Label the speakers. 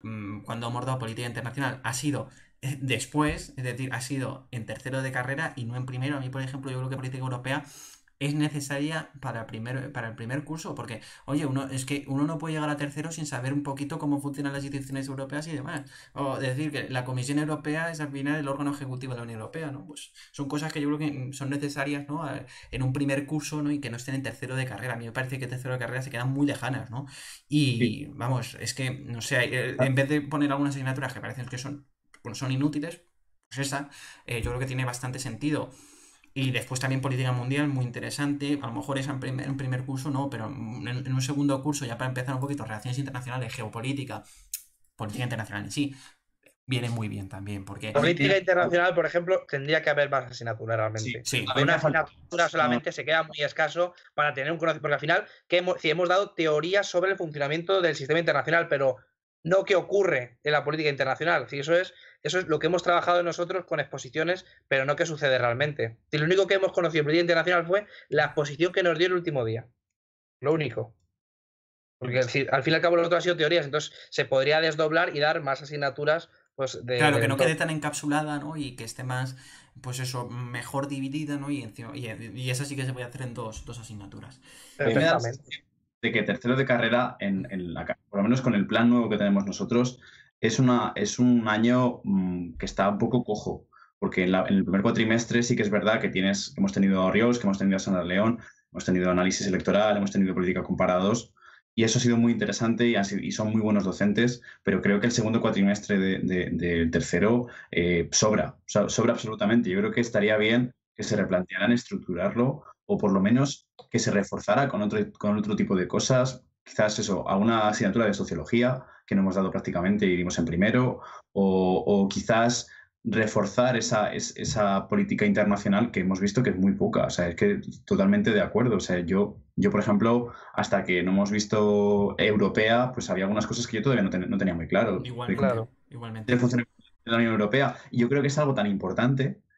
Speaker 1: cuando hemos dado política internacional ha sido después, es decir, ha sido en tercero de carrera y no en primero. A mí, por ejemplo, yo creo que política europea es necesaria para el primer curso, porque, oye, es que uno no puede llegar a tercero sin saber un poquito cómo funcionan las instituciones europeas y demás. O decir que la Comisión Europea es al final el órgano ejecutivo de la Unión Europea, ¿no? Pues son cosas que yo creo que son necesarias, ¿no? En un primer curso, ¿no? Y que no estén en tercero de carrera. A mí me parece que tercero de carrera se quedan muy lejanas, ¿no?
Speaker 2: Sí.
Speaker 1: Y vamos, es que, no sé, en vez de poner algunas asignaturas que parecen que son, bueno, son inútiles, pues esa, yo creo que tiene bastante sentido. Y después también política mundial, muy interesante. A lo mejor es en primer curso, no, pero en un segundo curso, ya para empezar un poquito, relaciones internacionales, geopolítica, política internacional en sí, viene muy bien también, porque
Speaker 2: A mí
Speaker 3: Política
Speaker 2: me-
Speaker 3: internacional, por ejemplo, tendría que haber más asignaturas
Speaker 2: sí,
Speaker 3: realmente.
Speaker 1: sí,
Speaker 2: a mí
Speaker 3: Con
Speaker 2: me
Speaker 3: una
Speaker 2: ha faltado.
Speaker 3: asignatura solamente se queda muy escaso para tener un conocimiento. Porque al final, si hemos dado teorías sobre el funcionamiento del sistema internacional, pero no qué ocurre en la política internacional. Sí, eso es lo que hemos trabajado nosotros con exposiciones, pero no qué sucede realmente. Y lo único que hemos conocido en política internacional fue la exposición que nos dio el último día. Lo único. Porque al fin y al cabo lo otro ha sido teorías, entonces se podría desdoblar y dar más asignaturas pues,
Speaker 1: claro,
Speaker 3: del
Speaker 1: que no
Speaker 3: entorno.
Speaker 1: quede tan encapsulada, ¿no? Y que esté más, pues eso, mejor dividida, ¿no? Y esa sí que se puede hacer en dos asignaturas.
Speaker 2: A mí me da la
Speaker 3: Perfectamente.
Speaker 2: sensación de que tercero de carrera, por lo menos con el plan nuevo que tenemos nosotros, es un año que está un poco cojo, porque en el primer cuatrimestre sí que es verdad que hemos tenido a Riols, que hemos tenido a Sandra León, hemos tenido análisis electoral, hemos tenido política comparados, y eso ha sido muy interesante y son muy buenos docentes, pero creo que el segundo cuatrimestre del tercero sobra absolutamente. Yo creo que estaría bien que se replantearan estructurarlo o por lo menos que se reforzara con otro tipo de cosas, quizás eso, a una asignatura de sociología que no hemos dado prácticamente y dimos en primero, o quizás reforzar esa política internacional que hemos visto que es muy poca. O sea, es que totalmente de acuerdo. O sea, yo por ejemplo, hasta que no hemos visto europea, pues había algunas cosas que yo todavía no tenía muy claro
Speaker 1: Igualmente,
Speaker 3: Claro.
Speaker 1: igualmente.
Speaker 2: del funcionamiento de la Unión Europea. Y yo creo que es algo tan importante